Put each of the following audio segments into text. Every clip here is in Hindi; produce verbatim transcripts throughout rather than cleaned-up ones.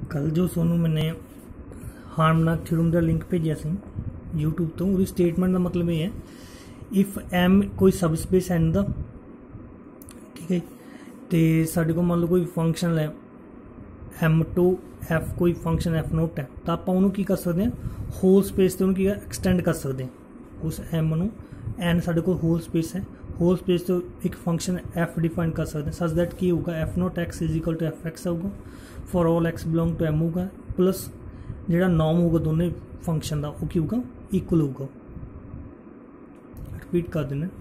कल जो सोनू मैंने हार्मनाक थ्योरम का लिंक भेजा सी यूट्यूब तो वो स्टेटमेंट का मतलब ये है इफ एम कोई सबस्पेस एन का ठीक है तो साढ़े को मान लो कोई फंक्शन है एम टू एफ कोई फंक्शन एफ नोट है तो आप उन्होंने की कर सकते हैं होल स्पेस तो उन्होंने एक्सटेंड कर सकते हैं उस एम नू एन साढ़े को होल स्पेस है होल स्पेस तो एक फंक्शन एफ डिफाइन कर सकते हैं सच दैट की होगा F nought X is equal to F X होगा for all X belong to M होगा प्लस जो नॉर्म होगा दोनों फंक्शन का वो की होगा इक्वल होगा। रिपीट कर देना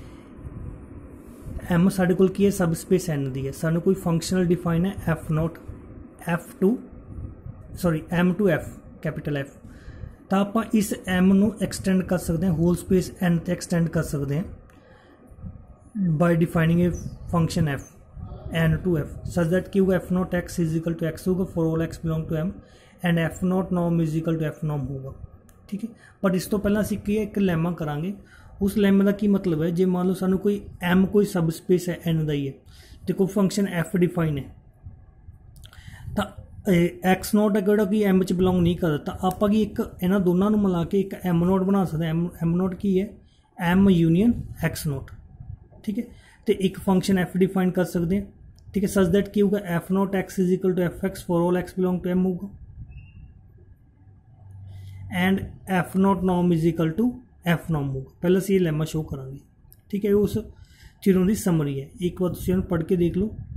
एम साढ़े को की है सब स्पेस एन दी है सानू कोई फंक्शनल डिफाइन है F note F two sorry M to F capital F तो आप इस एम नू एक्सटेंड कर सकते हैं होल स्पेस एन ते एक्सटेंड कर सकते हैं bye defining a function F N to F such that की होगा F not x is equal to x होगा for all X belong to M and F not Nom is equal to F नॉम होगा। ठीक है बट इस तो पहला असीं की एक लैमा करांगे उस लैमे का की मतलब है जे मान लो सानू कोई एम कोई सब स्पेस है एन का ही है तो कोई फंक्शन एफ डिफाइन है तो एक्स नॉट है जोड़ा कि एम च बिलोंग नहीं करता तो आप एक इन्होंने दोनों को मिला के एक एम नॉट बना सकते एम एम नॉट की है एम यूनियन एक्स नॉट। ठीक है तो एक फंक्शन एफ डिफाइन कर सकते हैं ठीक है सच दैट की होगा F not x is equal to F x for all X belong to M होगा and F not Nom is equal to F नॉम होगा। पहले से ये लेमा शो करांगे। ठीक है उस चीज़ों की समरी है एक बार तुम पढ़ के देख लो।